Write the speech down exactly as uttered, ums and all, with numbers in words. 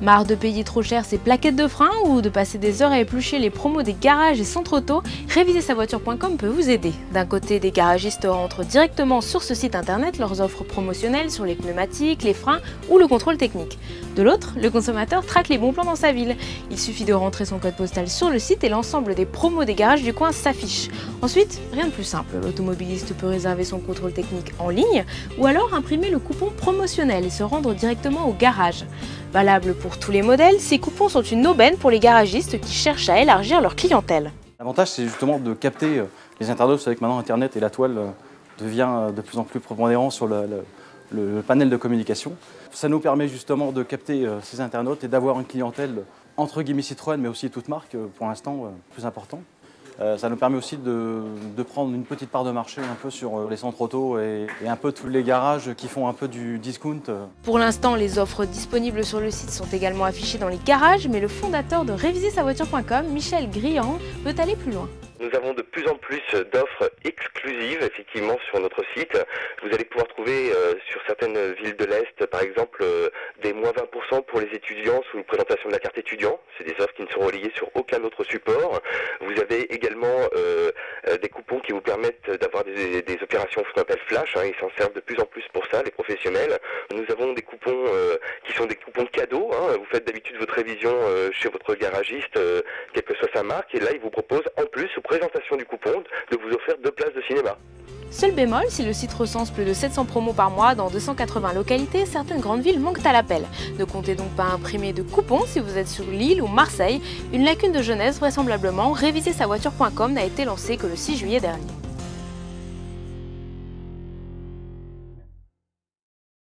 Marre de payer trop cher ses plaquettes de frein ou de passer des heures à éplucher les promos des garages et centres auto, réviser sa voiture point com peut vous aider. D'un côté, des garagistes rentrent directement sur ce site internet leurs offres promotionnelles sur les pneumatiques, les freins ou le contrôle technique. De l'autre, le consommateur traque les bons plans dans sa ville. Il suffit de rentrer son code postal sur le site et l'ensemble des promos des garages du coin s'affiche. Ensuite, rien de plus simple, l'automobiliste peut réserver son contrôle technique en ligne ou alors imprimer le coupon promotionnel et se rendre directement au garage. Valable pour tous les modèles, ces coupons sont une aubaine pour les garagistes qui cherchent à élargir leur clientèle. L'avantage, c'est justement de capter les internautes. Vous savez que maintenant Internet et la toile devient de plus en plus prépondérant sur le, le, le panel de communication. Ça nous permet justement de capter ces internautes et d'avoir une clientèle entre guillemets Citroën, mais aussi toute marque pour l'instant plus important. Euh, ça nous permet aussi de, de prendre une petite part de marché un peu sur les centres auto et, et un peu tous les garages qui font un peu du discount. Pour l'instant, les offres disponibles sur le site sont également affichées dans les garages, mais le fondateur de réviser sa voiture point com, Michel Griand, veut aller plus loin. Nous avons de plus en plus d'offres exclusives effectivement sur notre site. Vous allez pouvoir trouver euh, sur certaines villes de l'Est, par exemple, euh, des moins vingt pour cent pour les étudiants sous présentation de la carte étudiant. C'est des offres qui ne seront reliées sur aucun autre support. Vous avez également euh, euh, des coupons qui vous permettent d'avoir des, des opérations qu'on appelle flash. Hein. Ils s'en servent de plus en plus pour ça, les professionnels. Nous avons des coupons euh, qui sont des coupons cadeaux. Hein. Vous faites d'habitude votre révision euh, chez votre garagiste, euh, quelle que soit sa marque, et là il vous propose en plus, sous présentation du coupon, de vous offrir deux places de cinéma. Seul bémol, si le site recense plus de sept cents promos par mois dans deux cent quatre-vingts localités, certaines grandes villes manquent à l'appel. Ne comptez donc pas imprimer de coupons si vous êtes sur Lille ou Marseille. Une lacune de jeunesse vraisemblablement, réviser sa voiture point com n'a été lancée que le six juillet dernier.